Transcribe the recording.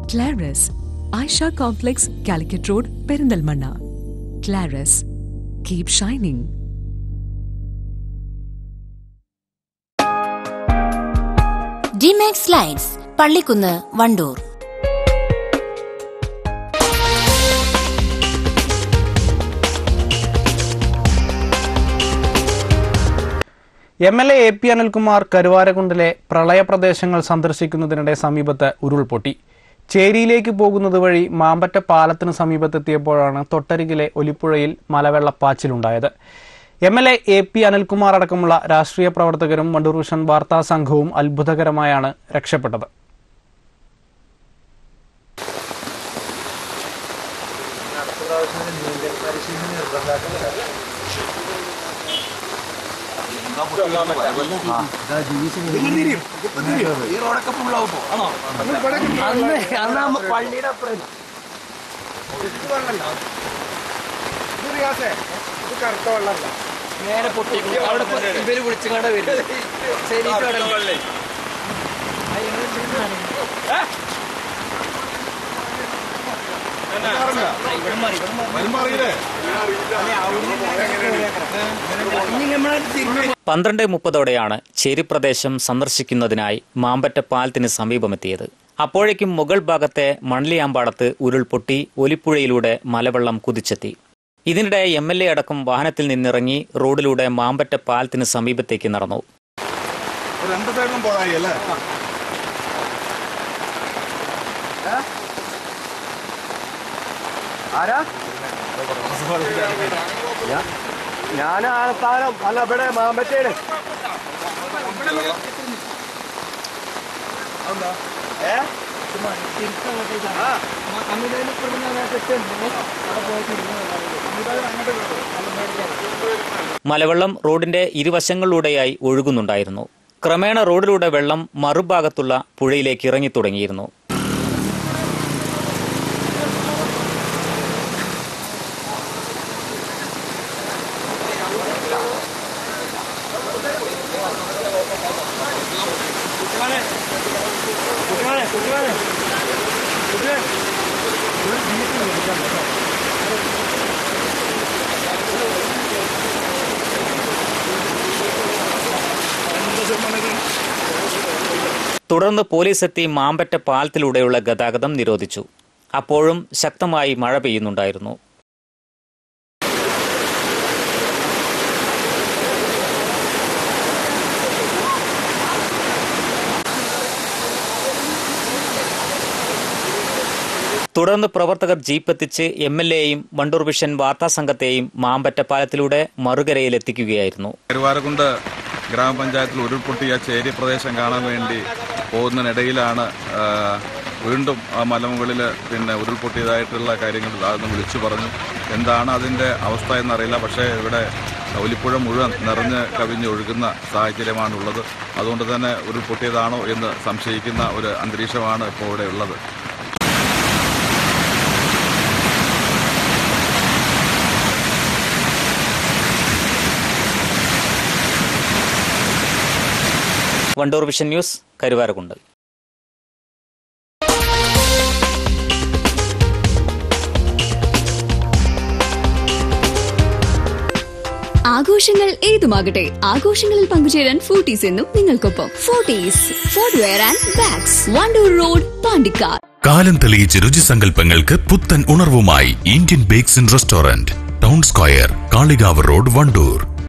Claris, Aisha Complex, Calicut Road, Perindalmanna. Claris, keep shining. DMAX Slides, Pallikkunnu, Wandoor. MLA AP Anilkumar കരുവാരകുണ്ടിലെ പ്രളയപ്രദേശങ്ങൾ സന്ദർശിക്കുന്നതിനിടെ സമീപത്ത് ഉരുൾപൊട്ടി. ചേരിയിലേക്ക് പോകുന്നത് വഴി മാമ്പറ്റ പാലത്തിന് സമീപത്തെത്തിയപ്പോഴാണ് തൊട്ടരികിലെ ഒലിപ്പുഴയിൽ മലവെള്ളപ്പാച്ചിലുണ്ടായത്. MLA AP അനിൽകുമാർ അടക്കമുള്ള രാഷ്ട്രീയ പ്രവർത്തകരും വണ്ടൂർ വിഷൻ വാർത്താ സംഘവും അത്ഭുതകരമായാണ് രക്ഷപ്പെട്ടത്. പന്ത്രണ്ട് 30 ചേരി പ്രദേശം സന്ദർശിക്കുന്നതിനായി മാമ്പറ്റ പാലത്തിന് സമീപമെത്തിയത്. അപ്പോഴേക്കും മുകൾ ഭാഗത്തെ മണലിയാമ്പാടത്ത് ഉരുൾപൊട്ടി ഒലിപ്പുഴയിലൂടെ മലവെള്ളം കുതിച്ചെത്തി. ഇതിനിടെ MLA അടക്കം വാഹനത്തിൽ നിന്നിറങ്ങി റോഡിലൂടെ മാമ്പറ്റ പാലത്തിന് സമീപത്തേക്ക് നടന്നു. മലവെള്ളം റോഡിന്റെ ഇരുവശങ്ങളിലൂടെയായി ഒഴുകുന്നുണ്ടായിരുന്നു. ക്രമേണ റോഡിലൂടെ വെള്ളം മറുഭാഗത്തുള്ള പുഴയിലേക്ക് ഇറങ്ങി തുടങ്ങിയിരുന്നു. തുടർന്ന് പോലീസ് എത്തി മാമ്പറ്റ പാലത്തിലൂടെയുള്ള ഗതാഗതം നിരോധിച്ചു. അപ്പോഴും ശക്തമായി മഴ പെയ്യുന്നുണ്ടായിരുന്നു. തുടർന്ന് പ്രവർത്തകർ ജീപ്പ് എത്തിച്ച് MLAയെയും വണ്ടൂർ വിഷൻ വാർത്താ സംഘത്തെയും മാമ്പറ്റ പാലത്തിലൂടെ മറുകരയിലെത്തിക്കുകയായിരുന്നു. കരുവാരകുണ്ട് ഗ്രാമപഞ്ചായത്തിൽ ഉരുൾപൊട്ടിയ ചേരി പ്രദേശം കാണാൻ വേണ്ടി പോകുന്നതിനിടയിലാണ് വീണ്ടും ആ മലമുകളിൽ ഉരുൾപൊട്ടിയതായിട്ടുള്ള കാര്യങ്ങൾ അതൊന്ന് വിളിച്ചു പറഞ്ഞു. എന്താണ് അതിൻ്റെ അവസ്ഥ എന്നറിയില്ല. പക്ഷേ ഇവിടെ ഒലിപ്പുഴ മുഴുവൻ നിറഞ്ഞ് കവിഞ്ഞൊഴുകുന്ന സാഹചര്യമാണുള്ളത്. അതുകൊണ്ട് തന്നെ ഉരുൾപൊട്ടിയതാണോ എന്ന് സംശയിക്കുന്ന ഒരു അന്തരീക്ഷമാണ് ഇപ്പോൾ ഇവിടെ ഉള്ളത്. Wandoor vision news, Karuvarakundu. ആഘോഷങ്ങൾ ഏതുമാകട്ടെ, ആഘോഷങ്ങളിൽ പങ്കുചേരാൻ ഫോർട്ടീസ് എന്നും നിങ്ങൾക്കൊപ്പം. Forties footwear and bags, Wandoor road, Pandikkad. കാലം തെളിയിച്ച രുചിസങ്കല്പങ്ങൾക്ക് പുത്തൻ ഉണർവുമായി Indian bakes and restaurant, town square, Kalikavu road, Wandoor.